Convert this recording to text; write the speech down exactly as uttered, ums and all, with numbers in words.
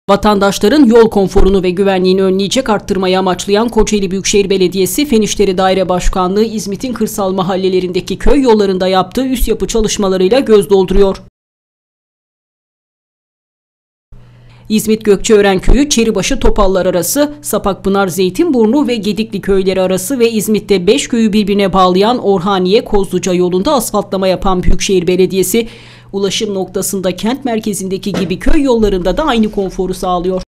Vatandaşların yol konforunu ve güvenliğini önleyecek arttırmayı amaçlayan Kocaeli Büyükşehir Belediyesi Fen İşleri Daire Başkanlığı İzmit'in kırsal mahallelerindeki köy yollarında yaptığı üst yapı çalışmalarıyla göz dolduruyor. İzmit Gökçeören Köyü, Çeribaşı Topallar arası, Sapakpınar Zeytinburnu ve Gedikli köyleri arası ve İzmit'te beş köyü birbirine bağlayan Orhaniye Kozluca yolunda asfaltlama yapan Büyükşehir Belediyesi, ulaşım noktasında kent merkezindeki gibi köy yollarında da aynı konforu sağlıyor.